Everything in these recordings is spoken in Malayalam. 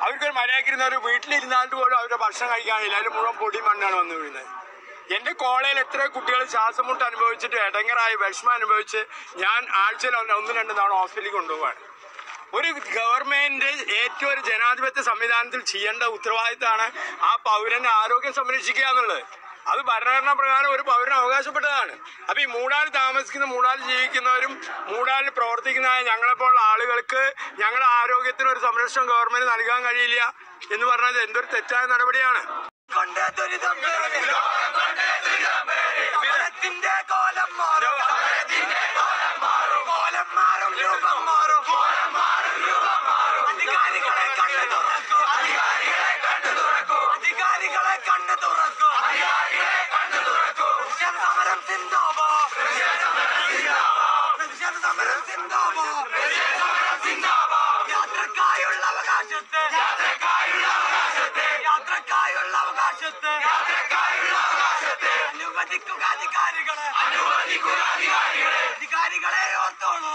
അവർക്കൊരു മര്യാദക്കിരുന്നവർ വീട്ടിലിരുന്നാണ്ട് പോലും അവരുടെ ഭക്ഷണം കഴിക്കാനില്ല. അതിൽ മുഴുവൻ പൊടി മണ്ണാണ് വന്നു വീഴുന്നത്. എൻ്റെ കോളേജിൽ എത്ര കുട്ടികൾ ശ്വാസമുട്ട് അനുഭവിച്ചിട്ട് ഇടങ്ങറായി വിഷമം അനുഭവിച്ച് ഞാൻ ആഴ്ചയിൽ 1-2 തവണ ഹോസ്പിറ്റലിൽ കൊണ്ടുപോവാണ്. ഒരു ഗവൺമെന്റ് ഏറ്റവും ഒരു ജനാധിപത്യ സംവിധാനത്തിൽ ചെയ്യേണ്ട ഉത്തരവാദിത്തമാണ് ആ പൗരന്റെ ആരോഗ്യം സംരക്ഷിക്കുക എന്നുള്ളത്. അത് ഭരണഘടനാ പ്രകാരം ഒരു പൗരന് അവകാശപ്പെട്ടതാണ്. അപ്പൊ ഈ മൂടാൽ താമസിക്കുന്ന, മൂടാൽ ജീവിക്കുന്നവരും മൂടാലിൽ പ്രവർത്തിക്കുന്നതായ ഞങ്ങളെപ്പോലുള്ള ആളുകൾക്ക് ഞങ്ങളുടെ ആരോഗ്യത്തിന് ഒരു സംരക്ഷണം ഗവൺമെന്റ് നൽകാൻ കഴിയില്ല എന്ന് പറഞ്ഞത് എന്തൊരു തെറ്റായ നടപടിയാണ്. അധികാരികളെ ഓർത്തോളൂ,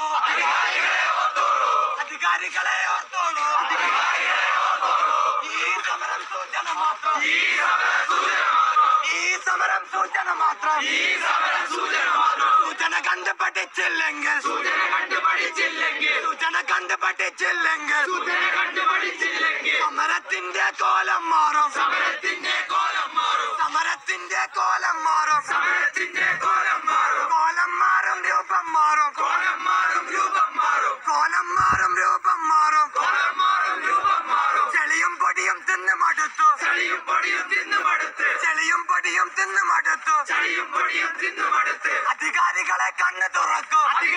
അധികാരികളെ ഓർത്തോളൂ. ഈ സമരം സൂചന മാത്രം, ഈ സമരം സൂചന മാത്രം. സൂചന കണ്ട് പഠിച്ചില്ലെങ്കിൽ, സൂചന കണ്ട് പഠിച്ചില്ലെങ്കിൽ സമരത്തിന്റെ കോലം മാറും, സമരത്തിന്റെ കോലം മാറും. കോലം മാറും, രൂപം മാറും, കോലം മാറും, രൂപം മാറും. ചെളിയും പൊടിയും തിന്ന് മടുത്തു, അധികാരികളെ കണ്ണ് തുറക്കൂ,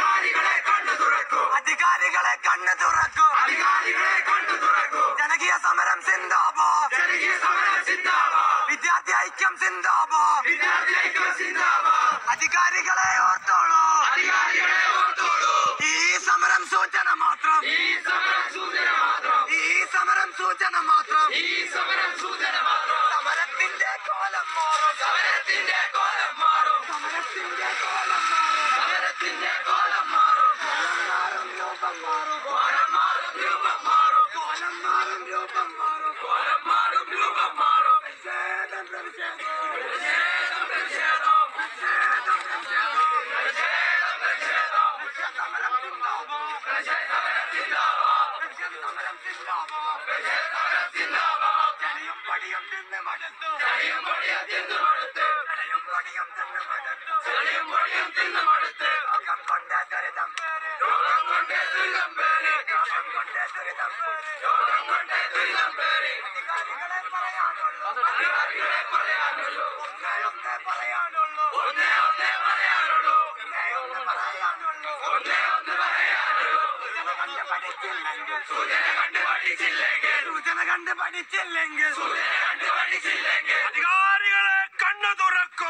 ജനകീയ സമരം സിന്ദാബാദ്, വിദ്യാർത്ഥി ഐക്യം സിന്ദാബാദ്. അധികാരികളെ ഓർത്തോളൂ, ഈ സമരം സൂചന മാത്രം, സമരത്തിന്റെ കോലം മാറും, രൂപം മാറും. സൂചന കണ്ട് പഠിച്ചില്ലെങ്കിൽ അധികാരികളെ കണ്ണു തുറക്കൂ,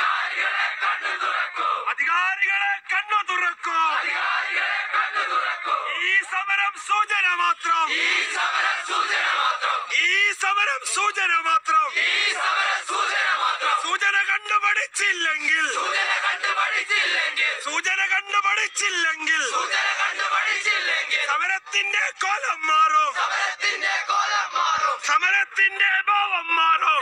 ഈ സമരം സൂചന മാത്രം, സൂചന കണ്ടു പഠിച്ചില്ലെങ്കിൽ സമരത്തിന്റെ കോലം മാറും, സമരത്തിന്റെ ഭാവം മാറും.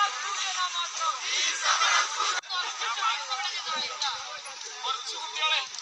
കുറച്ചു കുട്ടികളെ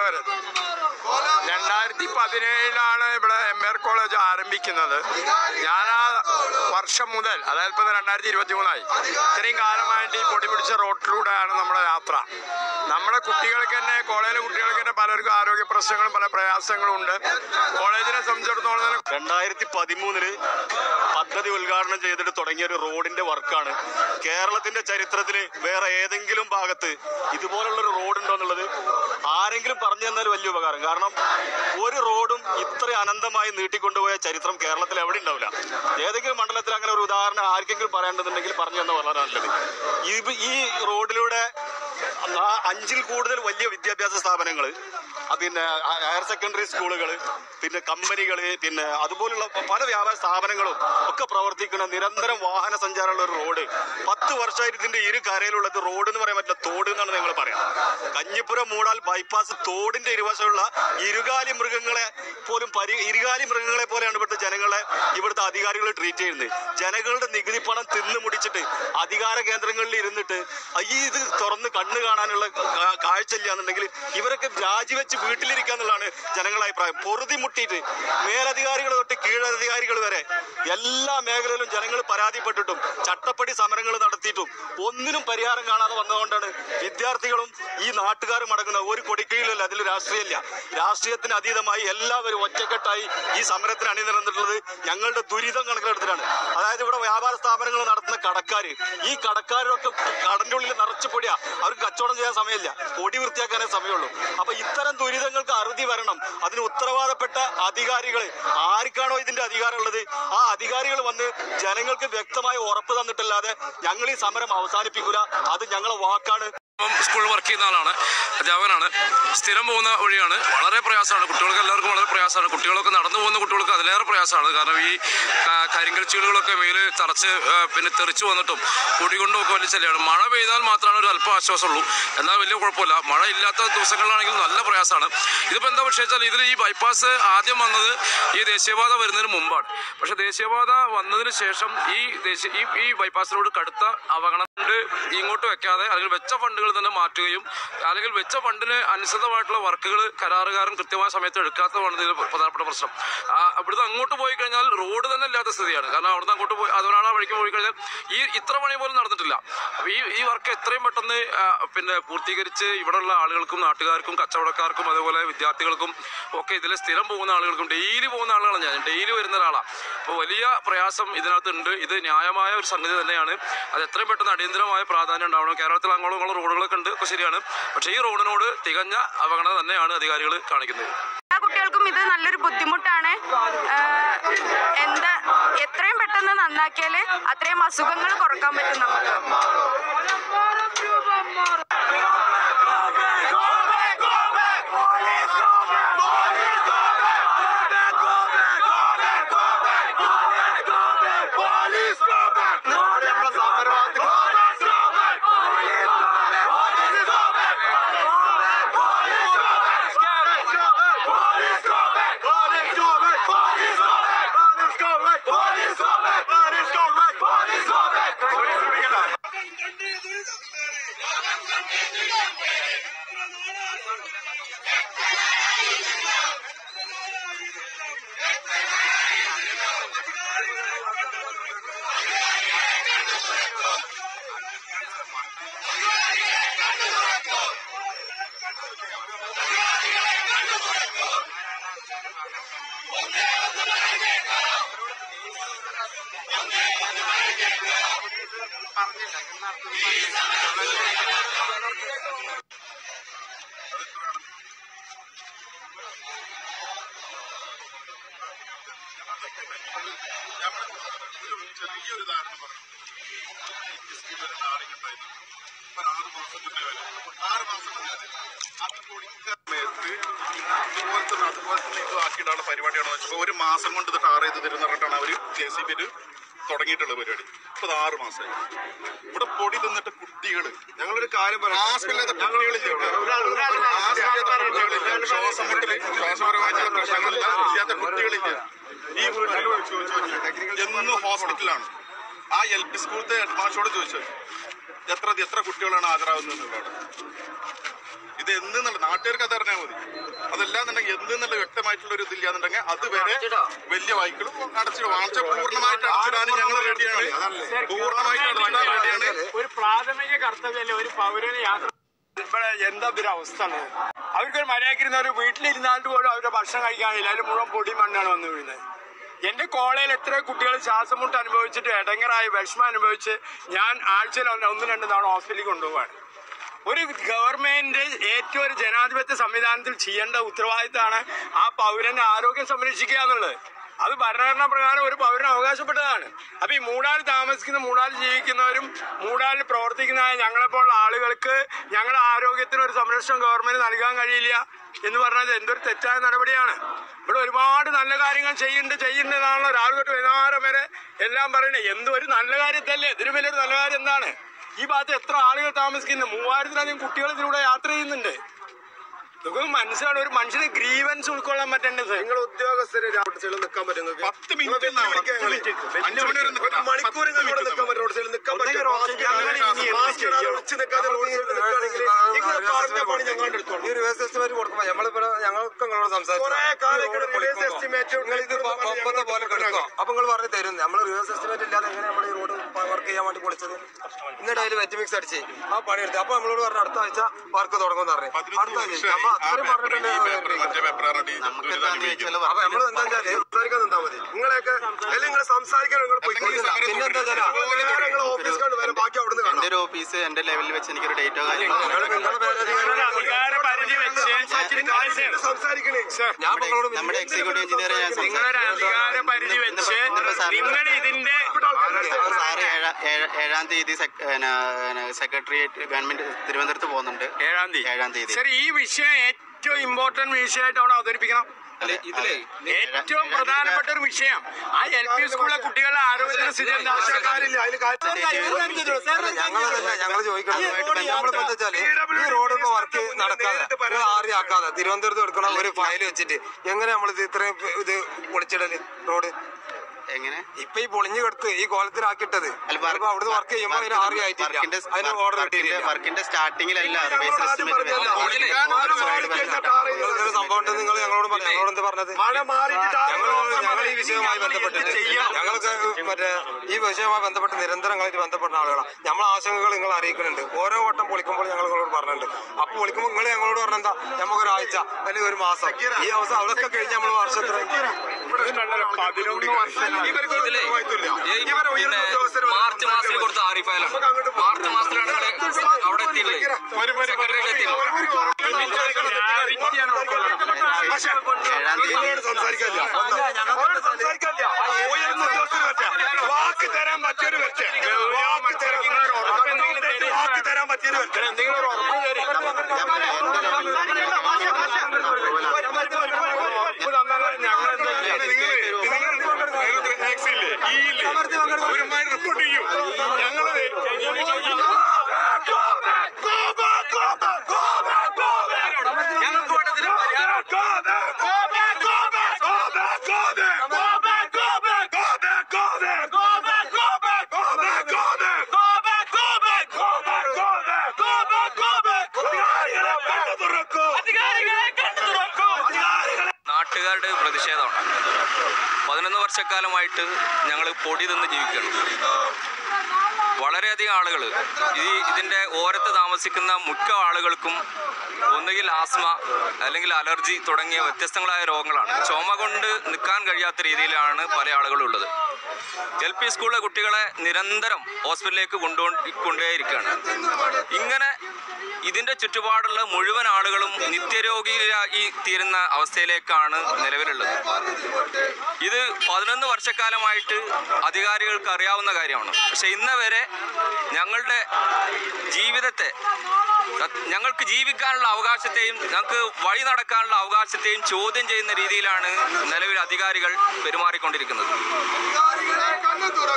പ്രഭാകരൻ. 2017 ഇവിടെ MR കോളേജ് ആരംഭിക്കുന്നത്. ഞാൻ ആ വർഷം മുതൽ, അതായത് ഇപ്പം 2023 ഇത്രയും കാലമായിട്ട് ഈ പൊടി പിടിച്ച റോഡിലൂടെയാണ് നമ്മുടെ യാത്ര. നമ്മുടെ കുട്ടികൾക്ക് തന്നെ, കോളേജിലെ കുട്ടികൾക്ക് തന്നെ പലർക്കും ആരോഗ്യ പ്രശ്നങ്ങളും പല പ്രയാസങ്ങളും ഉണ്ട്. കോളേജിനെ സംബന്ധിച്ചിടത്തോളം 2013 പദ്ധതി ഉദ്ഘാടനം ചെയ്തിട്ട് തുടങ്ങിയ ഒരു റോഡിന്റെ വർക്കാണ്. കേരളത്തിന്റെ ചരിത്രത്തിൽ വേറെ ഏതെങ്കിലും ഭാഗത്ത് ഇതുപോലുള്ളൊരു റോഡ് ഉണ്ടോ എന്നുള്ളത് ആരെങ്കിലും പറഞ്ഞു തന്നാൽ വലിയ ഉപകാരം. കാരണം ഒരു റോഡും ഇത്ര അനന്തമായി നീട്ടിക്കൊണ്ടുപോയ ചരിത്രം കേരളത്തിൽ എവിടെ ഉണ്ടാവില്ല. ഏതെങ്കിലും മണ്ഡലത്തിൽ അങ്ങനെ ഒരു ഉദാഹരണം ആർക്കെങ്കിലും പറയേണ്ടതുണ്ടെങ്കിൽ പറഞ്ഞു തന്ന വളരെ നല്ലത്. ഈ റോഡിലൂടെ 5ൽ കൂടുതൽ വലിയ വിദ്യാഭ്യാസ സ്ഥാപനങ്ങൾ, പിന്നെ ഹയർ സെക്കൻഡറി സ്കൂളുകൾ, പിന്നെ കമ്പനികൾ, പിന്നെ അതുപോലുള്ള പല വ്യാപാര സ്ഥാപനങ്ങളും ഒക്കെ പ്രവർത്തിക്കുന്ന നിരന്തരം വാഹന സഞ്ചാരമുള്ള ഒരു റോഡ്. 10 വർഷമായിട്ട് ഇതിന്റെ ഇരു കരയിലുള്ളത് റോഡ് എന്ന് പറയാൻ പറ്റില്ല, തോട് എന്നാണ് ഞങ്ങൾ പറയാം. കഞ്ഞിപ്പുരം മൂടാൽ ബൈപ്പാസ് തോടിന്റെ ഇരുവശമുള്ള ഇരുകാലി മൃഗങ്ങളെ പോലെയാണ് ഇവിടുത്തെ അധികാരികൾ ട്രീറ്റ് ചെയ്യുന്നത്. ജനങ്ങളുടെ നികുതി പണം തിന്നു മുടിച്ചിട്ട് അധികാര കേന്ദ്രങ്ങളിൽ ഇരുന്നിട്ട് ഇത് തുറന്ന് കണ്ണു കാണാനുള്ള കാഴ്ച ഇല്ല എന്നുണ്ടെങ്കിൽ ഇവരൊക്കെ രാജിവെച്ച് വീട്ടിലിരിക്കുക എന്നുള്ളതാണ് ജനങ്ങളുടെ അഭിപ്രായം. പൊറുതി മുട്ടിയിട്ട് മേലധികാരികൾ തൊട്ട് കീഴധികാരികൾ വരെ എല്ലാ മേഖലയിലും ജനങ്ങൾ പരാതിപ്പെട്ടിട്ടും ചട്ടപ്പടി സമരങ്ങൾ നടത്തിയിട്ടും ഒന്നിനും പരിഹാരം കാണാതെ വന്നതുകൊണ്ടാണ് വിദ്യാർത്ഥികളും ഈ നാട്ടുകാരും അടങ്ങുന്ന ഒരു കൊടിക്കീഴിലല്ല, അതിൽ രാഷ്ട്രീയമില്ല. രാഷ്ട്രീയത്തിന് അതീതമായി എല്ലാവരും ഒറ്റക്കെട്ടായി ഈ സമരത്തിന് അണിനിരന്നിട്ടുള്ളത് ഞങ്ങളുടെ ദുരിതം കണക്കിലെടുത്തിട്ടാണ്. അതായത് ഇവിടെ വ്യാപാര സ്ഥാപനങ്ങൾ നടത്തുന്ന കടക്കാര്, ഈ കടക്കാരൊക്കെ കടന്റെ ഉള്ളിൽ നിറച്ചു പൊടിയാ, അവർക്ക് കച്ചവടം ചെയ്യാൻ സമയമില്ല, പൊടി വൃത്തിയാക്കാനേ സമയമുള്ളൂ. അപ്പൊ ഇത്തരം ദുരിതങ്ങൾക്ക് അറുതി വരണം. അതിന് ഉത്തരവാദപ്പെട്ട അധികാരികൾ, ആർക്കാണോ ഇതിന്റെ അധികാരം ഉള്ളത് ആ അധികാരികൾ വന്ന് ജനങ്ങൾക്ക് വ്യക്തമായി ഉറപ്പ് തന്നിട്ടല്ലാതെ ഞങ്ങൾ ഈ സമരം അവസാനിപ്പിക്കൂല. അത് ഞങ്ങളെ വാക്കാണ്. സ്കൂളിൽ വർക്ക് ചെയ്യുന്ന ആളാണ്, അധ്യാപകനാണ്. സ്ഥിരം പോകുന്ന വഴിയാണ്. വളരെ പ്രയാസമാണ്, കുട്ടികൾക്ക് എല്ലാവർക്കും വളരെ പ്രയാസമാണ്. കുട്ടികളൊക്കെ നടന്നു പോകുന്ന കുട്ടികൾക്ക് അതിലേറെ പ്രയാസമാണ്. കാരണം ഈ കരിങ്കൽ ചീളുകളൊക്കെ മേല് തറച്ച് പിന്നെ തെറിച്ചു വന്നിട്ടും പൊടികൊണ്ടും ഒക്കെ വലിയ ശല്യമാണ്. മഴ പെയ്താൽ മാത്രമാണ് ഒരു അല്പം ആശ്വാസമുള്ളൂ, എന്നാൽ വലിയ കുഴപ്പമില്ല. മഴ ഇല്ലാത്ത ദിവസങ്ങളിലാണെങ്കിൽ നല്ല പ്രയാസമാണ്. ഇതിപ്പോൾ എന്താ പക്ഷേ വെച്ചാൽ ഇതിൽ ഈ ബൈപ്പാസ് ആദ്യം വന്നത് ഈ ദേശീയപാത വരുന്നതിന് മുമ്പാണ്. പക്ഷെ ദേശീയപാത വന്നതിന് ശേഷം ഈ ബൈപ്പാസിനോട് കടുത്ത അവഗണന ഇങ്ങോട്ട് വെക്കാതെ അല്ലെങ്കിൽ വെച്ച ഫണ്ടുകൾ തന്നെ മാറ്റുകയും അല്ലെങ്കിൽ വെച്ച ഫണ്ടിന് അനുസൃതമായിട്ടുള്ള വർക്കുകൾ കരാറുകാരൻ കൃത്യമായ സമയത്ത് എടുക്കാത്തതാണ് ഇതിൽ പ്രധാനപ്പെട്ട പ്രശ്നം. ഇവിടുന്ന് അങ്ങോട്ട് പോയി കഴിഞ്ഞാൽ റോഡ് തന്നെ ഇല്ലാത്ത സ്ഥിതിയാണ്. കാരണം അവിടുന്ന് അങ്ങോട്ട് പോയി അതുകൊണ്ടാണ് വഴിക്ക് പോയി കഴിഞ്ഞാൽ ഇത്ര പണി പോലും നടന്നിട്ടില്ല. അപ്പോൾ ഈ വർക്ക് എത്രയും പെട്ടെന്ന് പിന്നെ പൂർത്തീകരിച്ച് ഇവിടെയുള്ള ആളുകൾക്കും നാട്ടുകാർക്കും കച്ചവടക്കാർക്കും അതുപോലെ വിദ്യാർത്ഥികൾക്കും ഒക്കെ ഇതിൽ സ്ഥിരം പോകുന്ന ആളുകൾക്കും ഡെയിലി പോകുന്ന ആളുകളാണ് ഞാൻ, ഡെയിലി വരുന്ന ഒരാളാണ്. അപ്പോൾ വലിയ പ്രയാസം ഇതിനകത്തുണ്ട്. ഇത് ന്യായമായ ഒരു സംഗതി തന്നെയാണ്. അത് എത്രയും പെട്ടെന്ന് അടിയന്തരമായ പ്രാധാന്യം ഉണ്ടാവണം. കേരളത്തിൽ അങ്ങോളം റോഡുകളൊക്കെ ഉണ്ട്, ഒക്കെ ശരിയാണ്. പക്ഷേ ഈ റോഡിനോട് തികഞ്ഞ അവഗണന തന്നെയാണ് അധികാരികൾ കാണിക്കുന്നത്. എല്ലാ കുട്ടികൾക്കും ഇത് നല്ലൊരു ബുദ്ധിമുട്ടാണ്. എത്രയും പെട്ടെന്ന് നന്നാക്കിയാൽ അത്രയും അസുഖങ്ങൾ കുറക്കാൻ പറ്റും നമുക്ക്. ചെറിയൊരു ധാരണ പറഞ്ഞു. 6 മാസം മുന്നേ അതുപോലത്തെ ഇത് ആക്കിയിട്ടാണ് പരിപാടിയാണെന്ന് വെച്ചപ്പോൾ 1 മാസം കൊണ്ട് ഇത് ടാർ ചെയ്ത് തരുന്ന പറഞ്ഞിട്ടാണ് അവർ JCB തുടങ്ങിയിട്ടുള്ള പരിപാടി. ഇപ്പൊ 6 മാസമായി. ഇവിടെ പൊടി തിന്നിട്ട് കുട്ടികൾ, ഞങ്ങളൊരു കാര്യം പറയാം, ശ്വാസപരമായിട്ടുള്ള പ്രശ്നങ്ങളില്ലാത്ത കുട്ടികളില്ല. ഈ എന്നും ഹോസ്പിറ്റലാണ്. ആ LP സ്കൂളത്തെ ഹെഡ് മാസ്റ്ററോട് ചോദിച്ചു, എത്ര കുട്ടികളാണ് ഹാജരാകുന്നത് എന്നുള്ളതാണ്. ഇത് എന്തെന്നുള്ള നാട്ടുകാർക്ക് അത് അറിഞ്ഞാൽ മതി. അതല്ലാന്നുണ്ടെങ്കിൽ എന്തെന്നുള്ള വ്യക്തമായിട്ടുള്ള ഒരു ഇതില്ലാന്നുണ്ടെങ്കിൽ അതുവരെ വലിയ വായിക്കളും അടച്ചിടും. വാങ്ങിച്ച പൂർണ്ണമായിട്ട് അടച്ചിടാനും ഞങ്ങൾ റെഡിയാണ്. പൂർണ്ണമായിട്ട് അടച്ചിടാൻ റെഡിയാണ്. ഒരു പ്രാഥമിക കർത്തവ്യമല്ലേ ഒരു പൗരന് യാത്ര. ഇവിടെ എന്താ ഒരു അവസ്ഥ? അവർക്കൊരു മര്യാദക്കിരുന്ന ഒരു വീട്ടിലിരുന്നാണ്ട് പോലും അവരുടെ ഭക്ഷണം കഴിക്കാനില്ല. അതിൽ മുഴുവൻ പൊടി മണ്ണാണ് വന്നു വീഴുന്നത്. എന്റെ കോളേജിൽ എത്ര കുട്ടികൾ ശ്വാസം മുട്ട് അനുഭവിച്ചിട്ട് ഇടങ്ങറായി വിഷമം അനുഭവിച്ച് ഞാൻ ആഴ്ചയിൽ 1-2 തവണ ഹോസ്പിറ്റലിൽ കൊണ്ടുപോവാണ്. ഒരു ഗവൺമെന്റ് ഏറ്റവും ഒരു ജനാധിപത്യ സംവിധാനത്തിൽ ചെയ്യേണ്ട ഉത്തരവാദിത്തമാണ് ആ പൗരന്റെ ആരോഗ്യം സംരക്ഷിക്കുക എന്നുള്ളത്. അത് ഭരണഘടനാ പ്രകാരം ഒരു പൗരന് അവകാശപ്പെട്ടതാണ്. അപ്പൊ ഈ മൂടാൽ താമസിക്കുന്ന, മൂടാൽ ജീവിക്കുന്നവരും മൂടാലിൽ പ്രവർത്തിക്കുന്നതായ ഞങ്ങളെപ്പോലുള്ള ആളുകൾക്ക് ഞങ്ങളുടെ ആരോഗ്യത്തിന് ഒരു സംരക്ഷണം ഗവൺമെന്റ് നൽകാൻ കഴിയില്ല എന്ന് പറഞ്ഞാൽ എന്തൊരു തെറ്റായ നടപടിയാണ്. ഇവിടെ ഒരുപാട് നല്ല കാര്യങ്ങൾ ചെയ്യുന്നതാണല്ലോ രാവിലെ തൊട്ട് വൈകുന്നേരം വരെ എല്ലാം പറയുന്നത്. എന്തൊരു നല്ല കാര്യത്തല്ലേ, ഇതിന് വലിയൊരു നല്ല കാര്യം എന്താണ്? ഈ ഭാഗത്ത് എത്ര ആളുകൾ താമസിക്കുന്നു? 3000-ലധികം കുട്ടികൾ ഇതിലൂടെ യാത്ര ചെയ്യുന്നുണ്ട്. ഇതൊക്കെ മനസ്സിലാണ്. ഒരു മനുഷ്യന് ഗ്രീവൻസ് ഉൾക്കൊള്ളാൻ പറ്റേണ്ടത്. നിങ്ങൾ ഉദ്യോഗസ്ഥര് റോഡ് സൈഡിൽ നിൽക്കാൻ പറ്റും. 10 മിനിറ്റ് 5 മണി വരെ മണിക്കൂർ നിൽക്കാൻ പറ്റും. റോഡ് സൈഡിൽ നിൽക്കാൻ പറ്റും. ഈ റിവേഴ്സ് എസ്റ്റിമേറ്റ് കൊടുക്കുമ്പോ ഞങ്ങൾക്ക് നിങ്ങളോട് സംസാരിക്കും പോലെ കിടക്കോ. അപ്പൊ നിങ്ങൾ പറഞ്ഞു തരും നമ്മൾ റിവേഴ്സ് എസ്റ്റിമേറ്റ് ഇല്ലാതെ എങ്ങനെ നമ്മൾ ഈ റോഡ് വർക്ക് ചെയ്യാൻ വേണ്ടി പൊളിച്ചത്. എന്നിട്ട് അതിൽ വെറ്റ് മിക്സ് അടിച്ച് ആ പണി എടുത്ത്. അപ്പൊ നമ്മളോട് പറഞ്ഞു അടുത്ത ആഴ്ച വർക്ക് തുടങ്ങുമെന്ന് പറഞ്ഞു. അടുത്ത ആഴ്ച നമ്മൾ അത്രയും പറഞ്ഞിട്ടുണ്ട്. അപ്പൊ നമ്മൾ എന്താ വെച്ചാൽ സംസാരിക്കാൻ നിന്നാ മതി. നിങ്ങളെയൊക്കെ നിങ്ങൾ സംസാരിക്കാൻ പിന്നെന്താ വെച്ചാൽ ഓഫീസ് കണ്ട് വരാം. ബാക്കി അവിടെ നിന്ന് കാണാം. എന്റെ ഒരു ഓഫീസ് എന്റെ ലെവലിൽ വെച്ച് എനിക്കൊരു ഡേറ്റോ കാര്യങ്ങളോ നമ്മുടെ എക്സിക്യൂട്ടീവ് എഞ്ചിനീയർ നിങ്ങളൊരു അധികാര പരിധി വെച്ച് നിങ്ങൾ ഇതിന്റെ 7-ാം തീയതി സെക്രട്ടേറിയറ്റ് ഗവൺമെന്റ് തിരുവനന്തപുരത്ത് പോകുന്നുണ്ട്. 7-ാം തീയതി. സർ, ഈ വിഷയം ഏറ്റവും ഇമ്പോർട്ടന്റ് വിഷയമായിട്ട് അവിടെ അവതരിപ്പിക്കണം. ഏറ്റവും പ്രധാനപ്പെട്ട ഒരു വിഷയം ആ LP സ്കൂളിലെ കുട്ടികളുടെ ആരോഗ്യത്തിന് സ്ഥിതി എന്താ? ഞങ്ങൾ ചോദിക്കണം. നമ്മളിപ്പോ എന്താ വെച്ചാല് ഈ റോഡ് ഇപ്പൊ വർക്ക് നടക്കാതെ ആറിയാക്കാതെ തിരുവനന്തപുരത്ത് എടുക്കണ ഒരു ഫയൽ വെച്ചിട്ട് എങ്ങനെ നമ്മളിത് ഇത്രയും ഇത് പൊളിച്ചിടല് റോഡ്? എങ്ങനെ ഇപ്പൊ ഈ പൊളിഞ്ഞു കിടത്ത് ഈ കോലത്തിലാക്കിയിട്ടത് അവിടുന്ന് വർക്ക് ചെയ്യുമ്പോ അതിന് ആറിയായിട്ടില്ല. അതിന് ഓർഡർ കിട്ടിയില്ല. വർക്കിന്റെ സ്റ്റാർട്ടിങ്ങിലല്ല സംഭവം ഉണ്ടെന്ന് നിങ്ങൾ ഞങ്ങളോട് പറഞ്ഞു. ഞങ്ങളോട് എന്താ പറഞ്ഞത്? ഞങ്ങൾ ഈ വിഷയവുമായി ബന്ധപ്പെട്ടിട്ട് ഞങ്ങൾക്ക് മറ്റേ ഈ വിഷയവുമായി ബന്ധപ്പെട്ട് നിരന്തരങ്ങളായിട്ട് ബന്ധപ്പെട്ട ആളുകളാണ്. നമ്മൾ ആശങ്കകൾ നിങ്ങൾ അറിയിക്കുന്നുണ്ട്. ഓരോ വട്ടം പൊളിക്കുമ്പോൾ ഞങ്ങൾ നിങ്ങളോട് പറഞ്ഞിട്ടുണ്ട്. അപ്പൊ പൊളിക്കുമ്പോൾ നിങ്ങൾ ഞങ്ങളോട് പറഞ്ഞെന്താ നമുക്കൊരാഴ്ച അല്ലെങ്കിൽ ഒരു മാസം ഈ അവസ്ഥ അവിടെയൊക്കെ കഴിഞ്ഞ് നമ്മൾ വർഷത്തിൽ 11 വർഷം മാർച്ച് മാസത്തിൽ കൊടുത്ത ആറിഫാലാണ്. മാർച്ച് മാസത്തിലാണ് അവിടെ എത്തിയിട്ടുള്ളത്. വാക്ക് തരാൻ പറ്റിയൊരു വാക്ക് തരാൻ പറ്റിയൊരു എന്തെങ്കിലും ഒരു ഉറപ്പ് റിപ്പോർട്ട് ചെയ്യൂ. ഞങ്ങള് നാട്ടുകാരുടെ പ്രതിഷേധമാണ്. 11 വർഷക്കാലമായിട്ട് ഞങ്ങൾ പൊടി തിന്ന് ജീവിക്കുകയാണ്. വളരെയധികം ആളുകൾ ഇതിൻ്റെ ഓരത്ത് താമസിക്കുന്ന മിക്ക ആളുകൾക്കും ഒന്നുകിൽ ആസ്മ അല്ലെങ്കിൽ അലർജി തുടങ്ങിയ വ്യത്യസ്തങ്ങളായ രോഗങ്ങളാണ്. ചുമ കൊണ്ട് നിൽക്കാൻ കഴിയാത്ത രീതിയിലാണ് പല ആളുകളും ഉള്ളത്. LP സ്കൂളിലെ കുട്ടികളെ നിരന്തരം ഹോസ്പിറ്റലിലേക്ക് കൊണ്ടുപോയിരിക്കുകയാണ്. ഇങ്ങനെ ഇതിൻ്റെ ചുറ്റുപാടുള്ള മുഴുവൻ ആളുകളും നിത്യരോഗിയായി തീരുന്ന അവസ്ഥയിലേക്കാണ് നിലവിലുള്ളത്. ഇത് 11 വർഷക്കാലമായിട്ട് അധികാരികൾക്ക് അറിയാവുന്ന കാര്യമാണ്. പക്ഷെ ഇന്ന് വരെ ഞങ്ങളുടെ ജീവിതത്തെ, ഞങ്ങൾക്ക് ജീവിക്കാനുള്ള അവകാശത്തെയും ഞങ്ങൾക്ക് വഴി നടക്കാനുള്ള അവകാശത്തെയും ചോദ്യം ചെയ്യുന്ന രീതിയിലാണ് നിലവിൽ അധികാരികൾ പെരുമാറിക്കൊണ്ടിരിക്കുന്നത്.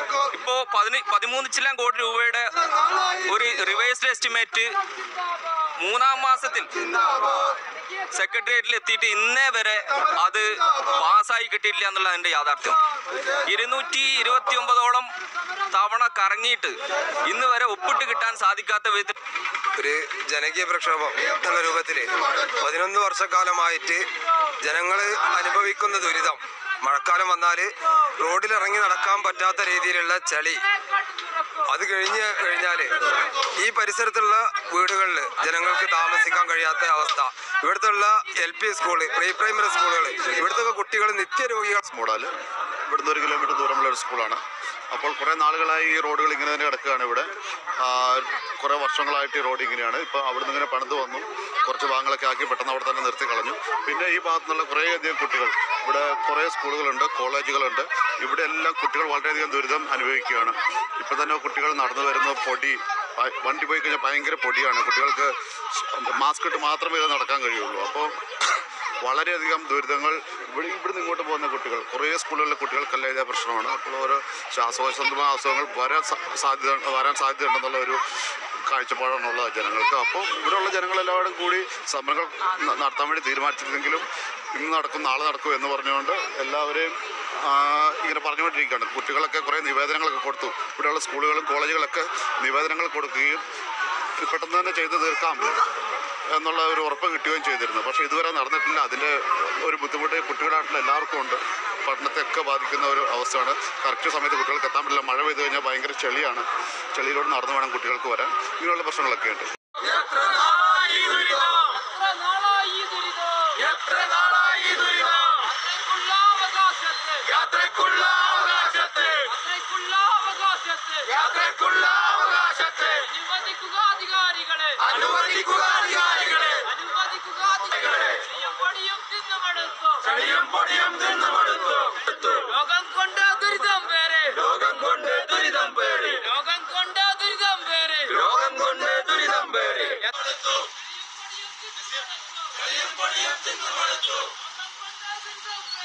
ഇപ്പോൾ 13 കോടി രൂപയുടെ ഒരു റിവൈസ്ഡ് എസ്റ്റിമേറ്റ് മൂന്നാം മാസത്തിൽ സെക്രട്ടേറിയറ്റിൽ എത്തിയിട്ട് ഇന്നേ വരെ അത് പാസ്സായി കിട്ടിയില്ല എന്നുള്ള അതിൻ്റെ യാഥാർത്ഥ്യം. 229ഓളം തവണ കറങ്ങിയിട്ട് ഇന്ന് വരെ ഒപ്പിട്ട് കിട്ടാൻ സാധിക്കാത്ത വിധത്തിൽ ഒരു ജനകീയ പ്രക്ഷോഭം എന്ന രൂപത്തിൽ 11 വർഷക്കാലമായിട്ട് ജനങ്ങൾ അനുഭവിക്കുന്ന ദുരിതം, മഴക്കാലം വന്നാൽ റോഡിലിറങ്ങി നടക്കാൻ പറ്റാത്ത രീതിയിലുള്ള ചളി, അത് കഴിഞ്ഞാൽ ഈ പരിസരത്തുള്ള വീടുകളിൽ ജനങ്ങൾക്ക് താമസിക്കാൻ കഴിയാത്ത അവസ്ഥ, ഇവിടുത്തെ LP സ്കൂള്, പ്രീ പ്രൈമറി സ്കൂളുകൾ, ഇവിടുത്തെ കുട്ടികൾ നിത്യരോഗികൾ. മോഡൽ ഇവിടുന്ന് 1 കിലോമീറ്റർ ദൂരമുള്ള ഒരു സ്കൂളാണ്. അപ്പോൾ കുറേ നാളുകളായി ഈ റോഡുകൾ ഇങ്ങനെ തന്നെ കിടക്കുകയാണ്. ഇവിടെ കുറേ വർഷങ്ങളായിട്ട് ഈ റോഡ് ഇങ്ങനെയാണ്. ഇപ്പോൾ അവിടെ നിന്ന് ഇങ്ങനെ പണിത് വന്നു, കുറച്ച് ഭാഗങ്ങളൊക്കെ ആക്കി പെട്ടെന്ന് അവിടെ തന്നെ നിർത്തി കളഞ്ഞു. പിന്നെ ഈ ഭാഗത്തു നിന്നുള്ള കുറേയധികം കുട്ടികൾ, ഇവിടെ കുറേ സ്കൂളുകളുണ്ട്, കോളേജുകളുണ്ട്, ഇവിടെ എല്ലാം കുട്ടികൾ വളരെയധികം ദുരിതം അനുഭവിക്കുകയാണ്. ഇപ്പം തന്നെ കുട്ടികൾ നടന്നു വരുന്ന പൊടി, വണ്ടി പോയി കഴിഞ്ഞാൽ ഭയങ്കര പൊടിയാണ്. കുട്ടികൾക്ക് മാസ്ക് ഇട്ട് മാത്രമേ ഇത് നടക്കാൻ കഴിയുള്ളൂ. അപ്പോൾ വളരെയധികം ദുരിതങ്ങൾ ഇവിടുന്ന് ഇങ്ങോട്ട് പോകുന്ന കുട്ടികൾ, കുറേ സ്കൂളുകളിലെ കുട്ടികൾക്കെല്ലാം ഇതേ പ്രശ്നമാണ്. അപ്പോൾ ഓരോ ശ്വാസകോശ സംബന്ധമായ അസുഖങ്ങൾ വരാൻ സാധ്യതയുണ്ടെന്നുള്ള ഒരു കാഴ്ചപ്പാടാണുള്ളത് ജനങ്ങൾക്ക്. അപ്പോൾ ഇവിടെയുള്ള ജനങ്ങളെല്ലാവരും കൂടി സമരങ്ങൾ നടത്താൻ വേണ്ടി തീരുമാനിച്ചിരുന്നെങ്കിലും ഇന്ന് നടക്കും നാളെ നടക്കും എന്ന് പറഞ്ഞുകൊണ്ട് എല്ലാവരെയും ഇങ്ങനെ പറഞ്ഞുകൊണ്ടിരിക്കുകയാണ്. കുട്ടികളൊക്കെ കുറേ നിവേദനങ്ങളൊക്കെ കൊടുത്തു. ഇവിടെയുള്ള സ്കൂളുകളും കോളേജുകളൊക്കെ നിവേദനങ്ങൾ കൊടുക്കുകയും പെട്ടെന്ന് തന്നെ ചെയ്തു തീർക്കാം എന്നുള്ള ഒരു ഉറപ്പ് കിട്ടുകയും ചെയ്തിരുന്നു. പക്ഷേ ഇതുവരെ നടന്നിട്ടില്ല. അതിൻ്റെ ഒരു ബുദ്ധിമുട്ട് കുട്ടികളായിട്ടുള്ള എല്ലാവർക്കും ഉണ്ട്. പഠനത്തെയൊക്കെ ബാധിക്കുന്ന ഒരു അവസ്ഥയാണ്. കറക്റ്റ് സമയത്ത് കുട്ടികൾക്ക് എത്താൻ പറ്റില്ല. മഴ പെയ്തു കഴിഞ്ഞാൽ ഭയങ്കര ചെളിയാണ്. ചെളിയിലൂടെ നടന്നു വേണം കുട്ടികൾക്ക് വരാൻ. ഇങ്ങനെയുള്ള പ്രശ്നങ്ങളൊക്കെ ഉണ്ട്. ലോകം കൊണ്ട ദുരിതം പേരെ, ലോകം കൊണ്ട് ദുരിതം പേരെ, ലോകം കൊണ്ട് ദുരിതം പേരെ, ലോകം കൊണ്ട് ദുരിതം പേരെ. ും